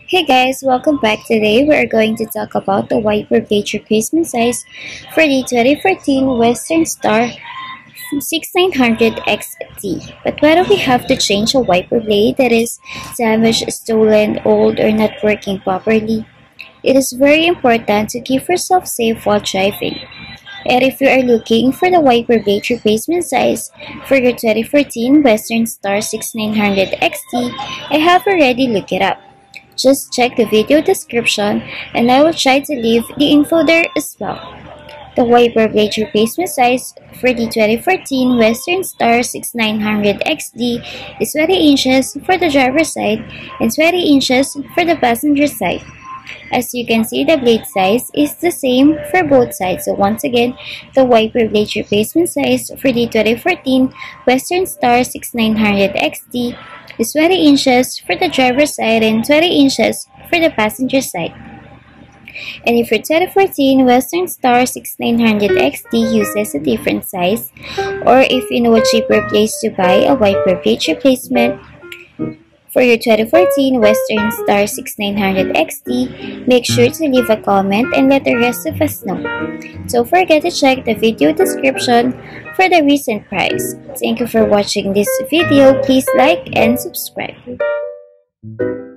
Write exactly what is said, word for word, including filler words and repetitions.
Hey guys, welcome back. Today we are going to talk about the wiper blade replacement size for the twenty fourteen Western Star sixty-nine hundred X T. But why do we have to change a wiper blade that is damaged, stolen, old, or not working properly? It is very important to keep yourself safe while driving. And if you are looking for the wiper blade replacement size for your twenty fourteen Western Star sixty-nine hundred X T, I have already looked it up. Just check the video description and I will try to leave the info there as well. The wiper blade replacement size for the twenty fourteen Western Star sixty-nine hundred X D is twenty inches for the driver's side and twenty inches for the passenger side. As you can see, the blade size is the same for both sides. So once again, the wiper blade replacement size for the twenty fourteen Western Star sixty-nine hundred X D is twenty inches for the driver's side and twenty inches for the passenger side. And if your twenty fourteen Western Star sixty-nine hundred X D uses a different size, or if you know a cheaper place to buy a wiper blade replacement for your twenty fourteen Western Star sixty-nine hundred X D, make sure to leave a comment and let the rest of us know. Don't forget to check the video description for the recent price. Thank you for watching this video. Please like and subscribe.